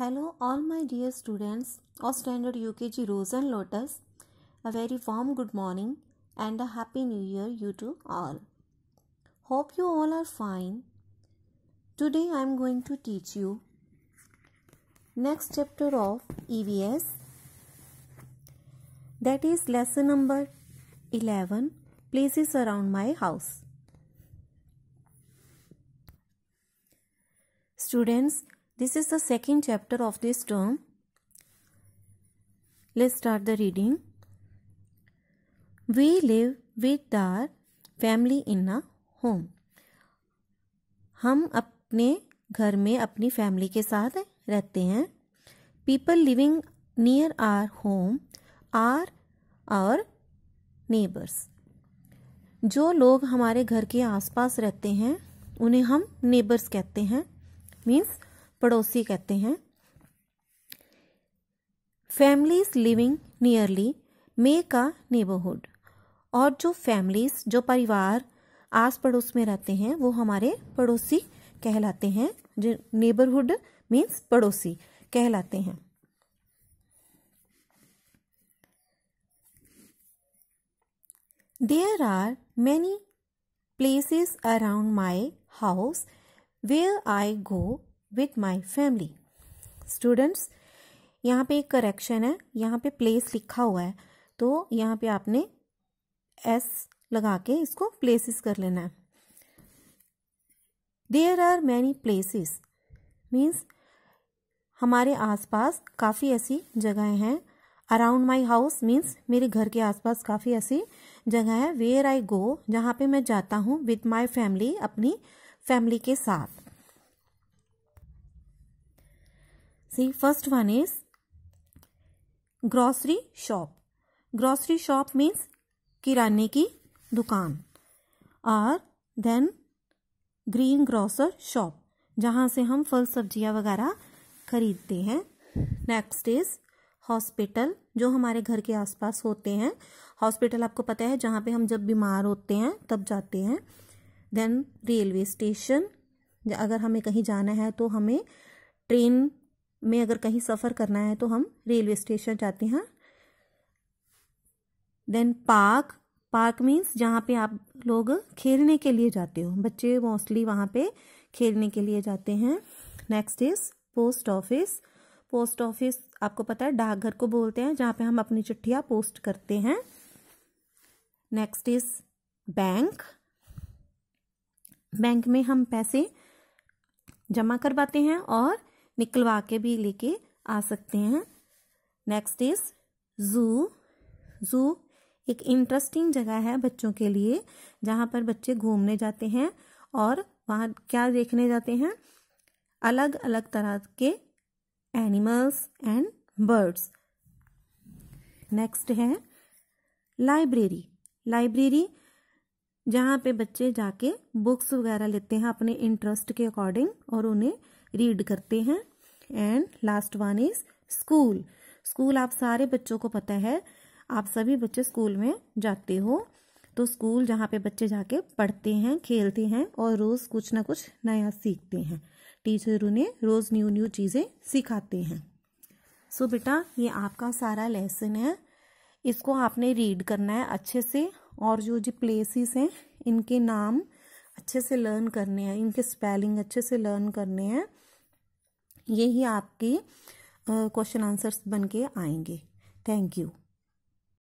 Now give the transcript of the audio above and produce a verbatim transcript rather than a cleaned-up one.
Hello all my dear students of standard U K G Rose and Lotus. A very warm good morning and a happy new year you to all. Hope you all are fine. Today I am going to teach you next chapter of E V S, that is lesson number eleven, places around my house. Students, this is the second chapter of this term. Let's start the reading. We live with our family in a home. हम अपने घर में अपनी family के साथ रहते हैं. People living near our home are our neighbors. जो लोग हमारे घर के आसपास रहते हैं उन्हें हम neighbors कहते हैं, मीन्स पड़ोसी कहते हैं. Families living nearly make a neighbourhood. और जो फैमिलीज, जो परिवार आस पड़ोस में रहते हैं वो हमारे पड़ोसी कहलाते हैं. जो नेबरहुड मीन्स पड़ोसी कहलाते हैं. There are many places around my house where I go with my family. Students, यहाँ पे एक करेक्शन है. यहाँ पे प्लेस लिखा हुआ है तो यहाँ पे आपने एस लगा के इसको प्लेसेस कर लेना है. There are many places means हमारे आसपास काफ़ी ऐसी जगहें हैं. अराउंड माई हाउस मीन्स मेरे घर के आसपास काफ़ी ऐसी जगह है. वेयर आई गो, जहाँ पे मैं जाता हूँ. विथ माई फैमिली, अपनी फैमिली के साथ. See, first one is grocery shop. Grocery shop means किराने की दुकान. और then green grocer shop, जहाँ से हम फल सब्जियाँ वगैरह खरीदते हैं. नेक्स्ट इज हॉस्पिटल, जो हमारे घर के आसपास होते हैं. हॉस्पिटल आपको पता है जहाँ पे हम जब बीमार होते हैं तब जाते हैं. देन रेलवे स्टेशन, अगर हमें कहीं जाना है तो हमें ट्रेन में अगर कहीं सफ़र करना है तो हम रेलवे स्टेशन जाते हैं. Then park. पार्क मीन्स जहाँ पे आप लोग खेलने के लिए जाते हो. बच्चे मोस्टली वहाँ पे खेलने के लिए जाते हैं. Next is post office. Post office आपको पता है डाकघर को बोलते हैं, जहाँ पे हम अपनी चिट्ठियाँ पोस्ट करते हैं. Next is bank. बैंक में हम पैसे जमा करवाते हैं और निकलवा के भी लेके आ सकते हैं. नेक्स्ट इज जू. जू एक इंटरेस्टिंग जगह है बच्चों के लिए, जहाँ पर बच्चे घूमने जाते हैं और वहाँ क्या देखने जाते हैं, अलग अलग तरह के एनिमल्स एंड बर्ड्स. नेक्स्ट है लाइब्रेरी. लाइब्रेरी जहाँ पे बच्चे जाके बुक्स वगैरह लेते हैं अपने इंटरेस्ट के अकॉर्डिंग और उन्हें रीड करते हैं. And last one is school. School आप सारे बच्चों को पता है, आप सभी बच्चे स्कूल में जाते हो. तो स्कूल जहाँ पे बच्चे जाके पढ़ते हैं, खेलते हैं और रोज़ कुछ ना कुछ नया सीखते हैं. टीचर उन्हें रोज़ न्यू न्यू चीज़ें सिखाते हैं. सो so, बेटा ये आपका सारा लेसन है. इसको आपने रीड करना है अच्छे से और जो जो प्लेसेस हैं इनके नाम अच्छे से लर्न करने हैं, इनके स्पेलिंग अच्छे से लर्न करने हैं. यही आपके क्वेश्चन आंसर्स बन के आएंगे. Thank you.